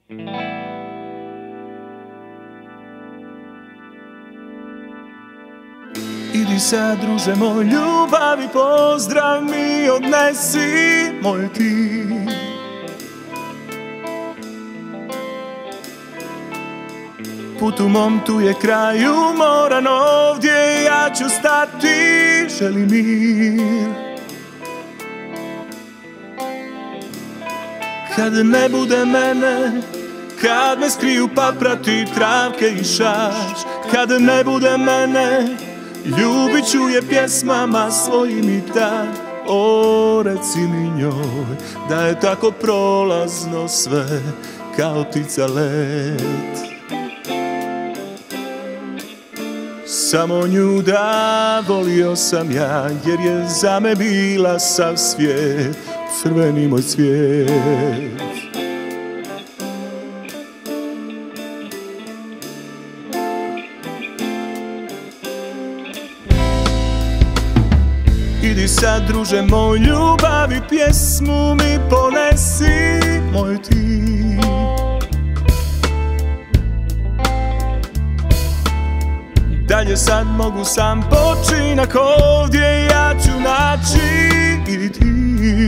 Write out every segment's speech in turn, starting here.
Idi sad, druže moj, ljubavi, pozdrav mi odnesi, moj ti. Put u mom tu je kraj umoran, ovdje ja ću stati, želim mir. Kad ne bude mene, kad me skriju pa prati travke i šaš, kad ne bude mene, ljubit ću je pjesmama svojim i tad. O, reci mi njoj da je tako prolazno sve kao ptica let. Samo nju da volio sam ja, jer je za me bila sav svijet, crveni moj cvijet. Idi sad, druže moj, ljubavi, pjesmu mi ponesi, moj ti. Dalje sad mogu sam počinak, ovdje ja ću naći i ti.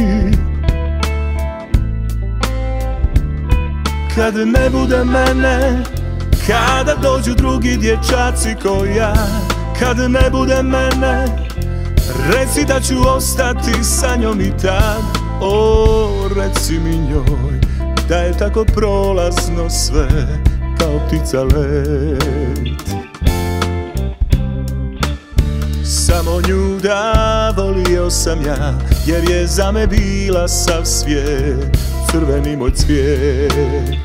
Kad ne bude mene, kada dođu drugi dječaci ko ja, kad ne bude mene, reci da ću ostati sa njom i tad. O, reci mi njoj da je tako prolazno sve kao ptica let. Samo nju da volio sam ja, jer je za me bila sav svijet, crveni moj cvijet.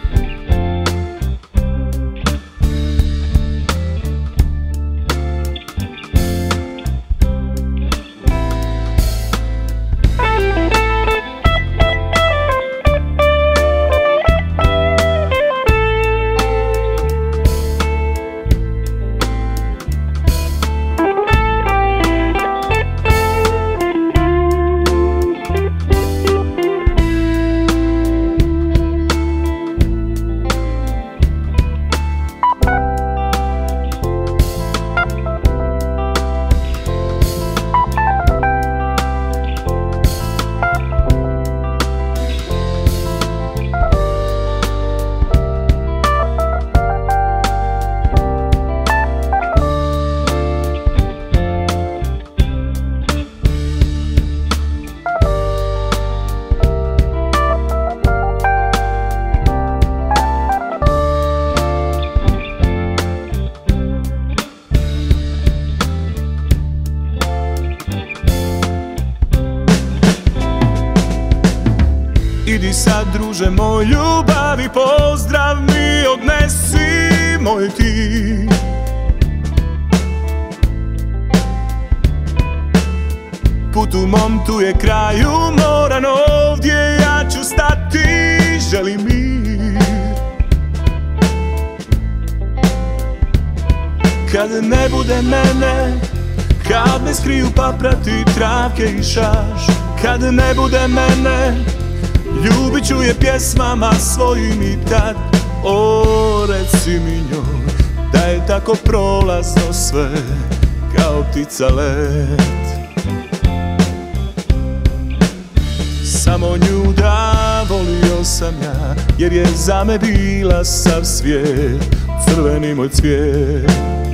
Idi sad, druže moj, ljubavi, pozdrav mi odnesi, moj ti. Put u mom tu je kraj umoran, ovdje ja ću stati, želim mir. Kad ne bude mene, kad me skriju pa prati travke i šaš, kad ne bude mene, ljubit ću je pjesmama svojim i tad. O, reci mi njoj da je tako prolazno sve kao ptica let. Samo nju da volio sam ja, jer je za me bila sav svijet, crveni moj cvijet.